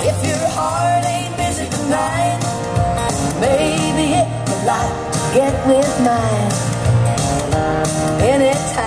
If your heart ain't busy tonight, maybe it would like to get with mine. Anytime